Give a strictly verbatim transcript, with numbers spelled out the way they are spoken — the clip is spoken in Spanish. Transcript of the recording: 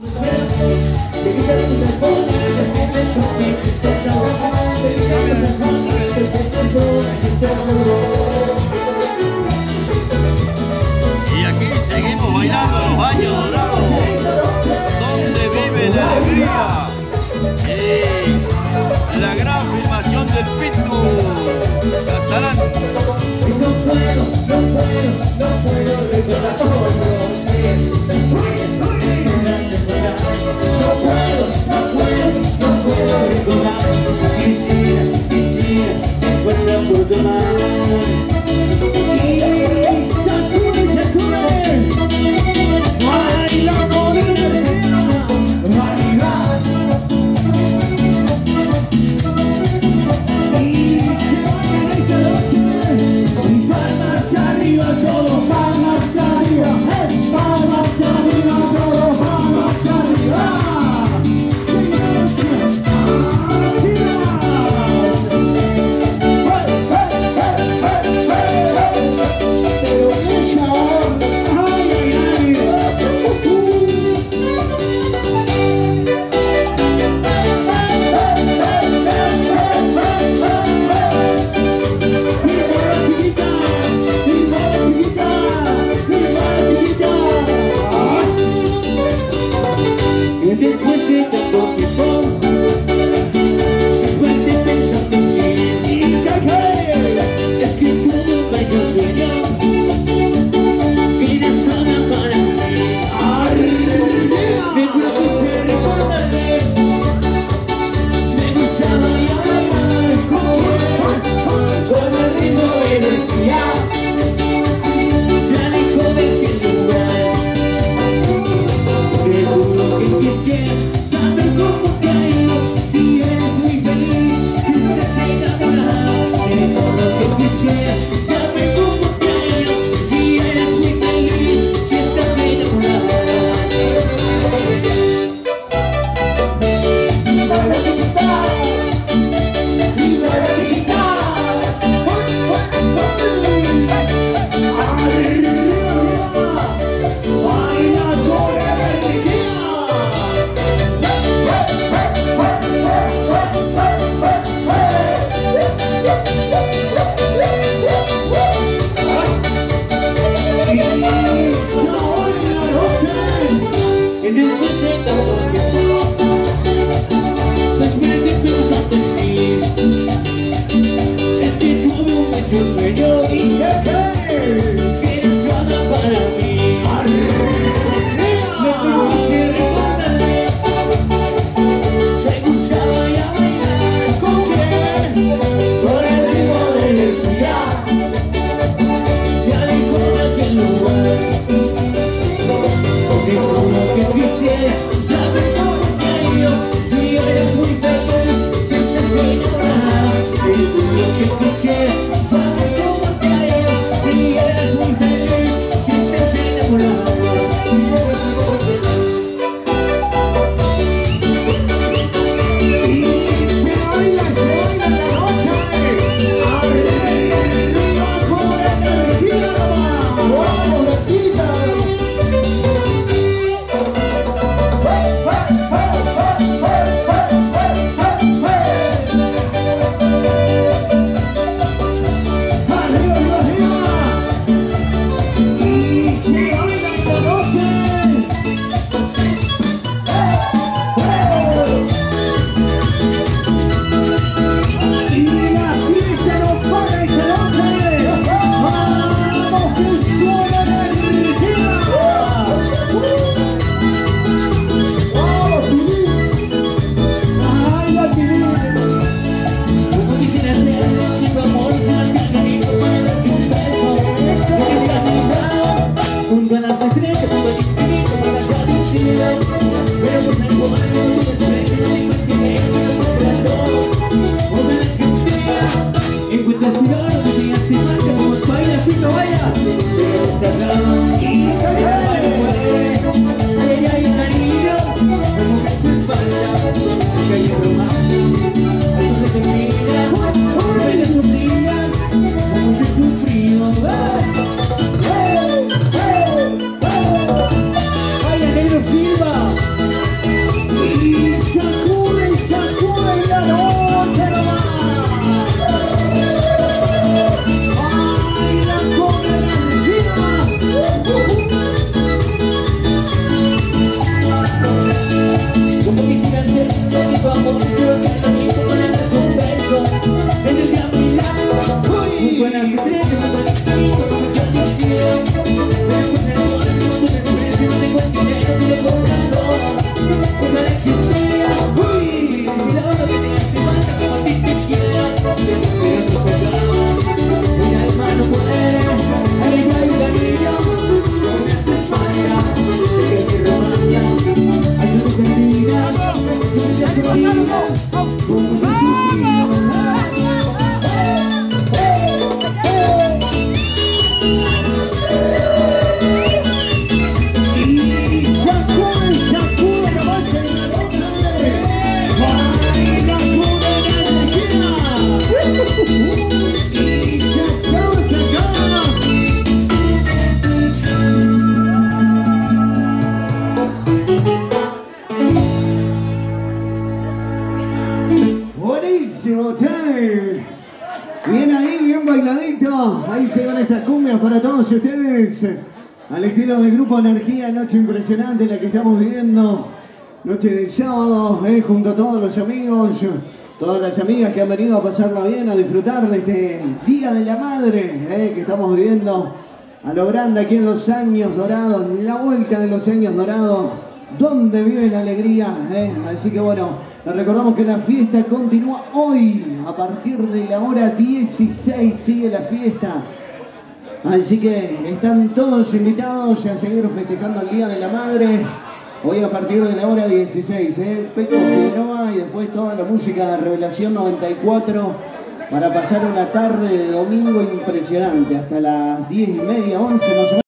Y aquí seguimos bailando los baños dorados, donde vive la alegría. Y la gran filmación del Pitu Catalán. No puedo, no puedo, no puedo recordar todo. No puedo, no puedo, no puedo recordar. Quisiera, quisiera, me fuera por tu mano. Y sacude, sacude. Baila con el baila. Y se baila y se noche. Y palmas arriba, todo palmas arriba. Palmas arriba, todo palmas arriba. Después de tanto tiempo, después de pensar en ti, y cagué, es que todo vaya a sueño, vienes sola para mí. Me gusta ser recordarte, me gusta bailar con el ritmo de energía, ya lejos de aquel lugar, seguro que quisiera saber cómo te ha ido, si eres muy feliz, si estás enamorada. Seguro que quisiera saber cómo te ha ido, si eres muy feliz, si estás enamorada. Viva la vida, viva la vida. Baila con energía. Y después de tanto tiempo, después de pensar en ti, es que todo me hecho sueño y que eres sola para mí. Me conocí recordarte, te gustaba ya bailar con quién, por el ritmo de energía, ya lejos de aquel lugar. Seguro que quisiera saber cómo te ha ido, si eres muy feliz, si estás enamorada. Seguro que quisiera saber cómo te ha ido, si eres muy feliz, si estás enamorada. Y se baila, se baila la noche, arriba con energía. ¡Vamos, gatita! Silva. Listo, ahí llegan estas cumbias para todos ustedes. Al estilo del Grupo Energía, noche impresionante la que estamos viviendo. Noche de sábado, eh, junto a todos los amigos, todas las amigas que han venido a pasarla bien, a disfrutar de este Día de la Madre, eh, que estamos viviendo a lo grande aquí en los años dorados, la vuelta de los años dorados, donde vive la alegría. Eh. Así que bueno, les recordamos que la fiesta continúa hoy, a partir de la hora dieciséis sigue la fiesta. Así que están todos invitados a seguir festejando el Día de la Madre. Hoy a partir de la hora dieciséis, ¿eh? Peco Figueroa y después toda la música de Revelación noventa y cuatro para pasar una tarde de domingo impresionante hasta las diez y media, once más o menos.